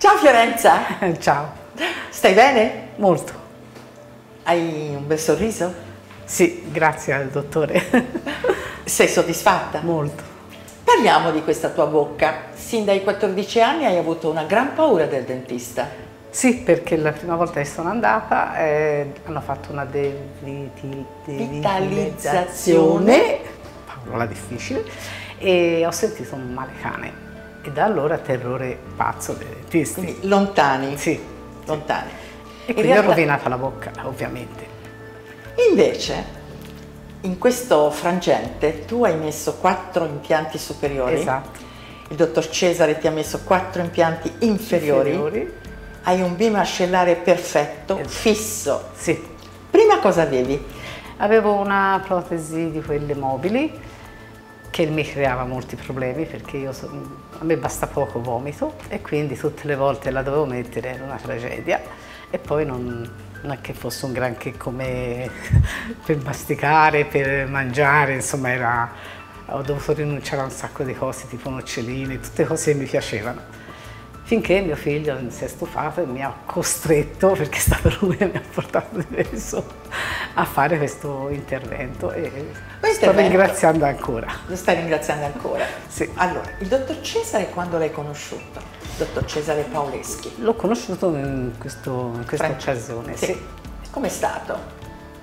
Ciao Fiorenza! Ciao. Stai bene? Molto. Hai un bel sorriso? Sì, grazie al dottore. Sei soddisfatta? Molto. Parliamo di questa tua bocca. Sin dai 14 anni hai avuto una gran paura del dentista. Sì, perché la prima volta che sono andata hanno fatto una devitalizzazione, parola difficile, e ho sentito un male cane. E da allora terrore pazzo dei dentisti. Quindi lontani. Sì. Lontani. E quindi ho rovinato la bocca, ovviamente. Invece, in questo frangente, tu hai messo 4 impianti superiori. Esatto. Il dottor Cesare ti ha messo 4 impianti inferiori. Hai un bimascellare perfetto, fisso. Sì. Prima cosa avevi? Avevo una protesi di quelle mobili che mi creava molti problemi perché a me basta poco vomito e quindi tutte le volte la dovevo mettere, era una tragedia, e poi non è che fosse un granché come per masticare, per mangiare, insomma ho dovuto rinunciare a un sacco di cose tipo noccioline, tutte cose che mi piacevano. Finché mio figlio si è stufato e mi ha costretto, perché è stato lui che mi ha portato di peso, a fare questo intervento e sto ringraziando ancora. Lo stai ringraziando ancora? Sì. Allora, il dottor Cesare quando l'hai conosciuto? Il dottor Cesare Paoleschi. L'ho conosciuto in questa occasione, sì. Com'è stato?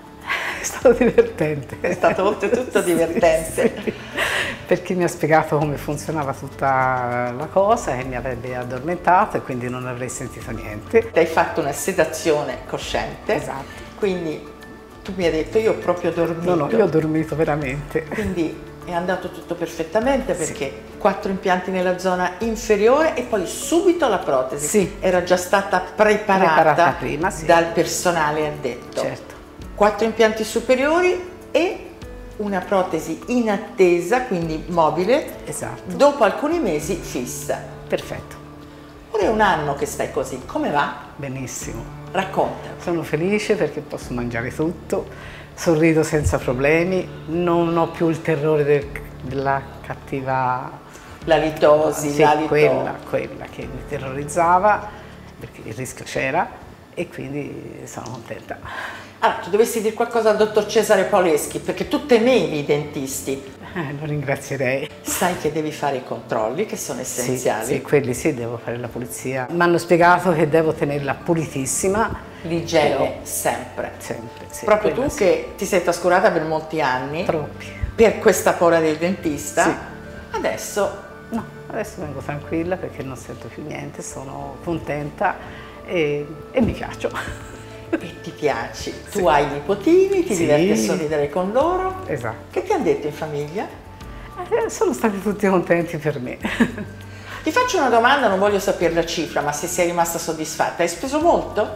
È stato divertente. È stato oltretutto divertente. Sì, perché mi ha spiegato come funzionava tutta la cosa e mi avrebbe addormentato e quindi non avrei sentito niente. Ti hai fatto una sedazione cosciente. Esatto. Quindi tu mi hai detto io ho proprio dormito. No, io ho dormito veramente. Quindi è andato tutto perfettamente perché 4 impianti nella zona inferiore e poi subito la protesi. Sì. Era già stata preparata prima, sì, dal personale addetto. Certo. 4 impianti superiori e una protesi in attesa, quindi mobile, esatto, dopo alcuni mesi fissa. Perfetto. Ora è un anno che stai così, come va? Benissimo. Racconta. Sono felice perché posso mangiare tutto, sorrido senza problemi, non ho più il terrore della cattiva... La litosi, sì, quella che mi terrorizzava, perché il rischio c'era e quindi sono contenta. Allora, tu dovessi dire qualcosa al dottor Cesare Paoleschi, perché tu temevi i dentisti. Lo ringrazierei. Sai che devi fare i controlli, che sono essenziali. Sì, quelli sì, devo fare la pulizia. Mi hanno spiegato che devo tenerla pulitissima. L'igiene sempre. Sempre, sì. Proprio tu che ti sei trascurata per molti anni. Troppi. Per questa paura del dentista. Sì. Adesso... No, adesso vengo tranquilla perché non sento più niente, sono contenta e mi piaccio. E ti piaci, tu hai i nipotini, ti diverti a sorridere con loro. Esatto. Che ti hanno detto in famiglia? Sono stati tutti contenti per me. Ti faccio una domanda, non voglio sapere la cifra, ma se sei rimasta soddisfatta, hai speso molto?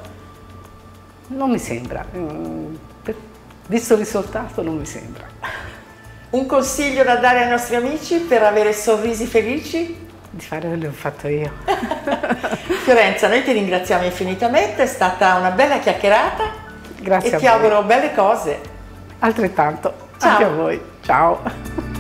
Non mi sembra, visto il risultato non mi sembra. Un consiglio da dare ai nostri amici per avere sorrisi felici? Di fare quello che ho fatto io. Fiorenza, noi ti ringraziamo infinitamente, è stata una bella chiacchierata. Grazie a voi. E ti auguro belle cose. Altrettanto. Ciao. Anche a voi. Ciao.